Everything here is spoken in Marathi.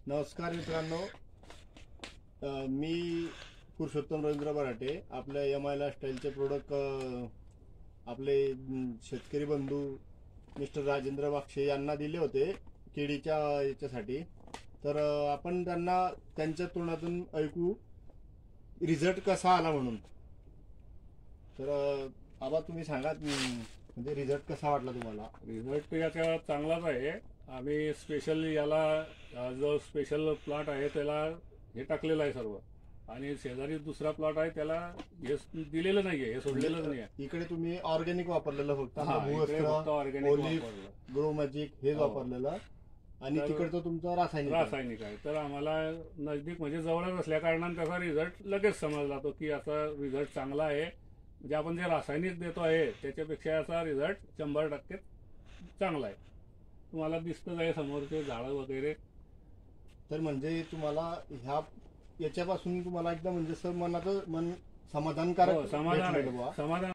नमस्कार मित्रांनो, मी पुरुषोत्तम रवींद्र बराटे. आपल्या MI लाईफस्टाईलचे प्रोडक्ट आपले शेतकरी बंधू मिस्टर राजेंद्र बाक्षे यांना दिले होते केळीच्या याच्यासाठी. तर आपण त्यांच्या तोंडातून ऐकू रिझल्ट कसा आला म्हणून. तर आबा तुम्ही सांगा, म्हणजे रिझल्ट कसा वाटला तुम्हाला? रिझल्ट याचा चांगलाच आहे. आम्ही स्पेशल याला जो स्पेशल प्लॉट आहे त्याला हे टाकलेलं आहे सर्व, आणि शेजारी दुसरा प्लॉट आहे त्याला हे दिलेलं नाहीये, हे सोडलेलंच नाही आहे. इकडे तुम्ही ऑर्गॅनिक वापरलेलं फक्त ऑर्गॅनिक ग्रो मॅजिक हे वापरलेलं, आणि तिकडचं तुमचं रासायनिक आहे. तर आम्हाला नजदीक म्हणजे जवळच असल्या कारणाने त्याचा रिझल्ट लगेच समजला तो की असा रिझल्ट चांगला आहे. म्हणजे आपण जे रासायनिक देतो आहे त्याच्यापेक्षा याचा रिझल्ट 100% चांगला आहे. तुम्हाला दिसतच आहे समोरचे झाडं वगैरे. तर म्हणजे तुम्हाला याच्यापासून तुम्हाला एकदम म्हणजे मनाचं मन समाधानकारक समाधान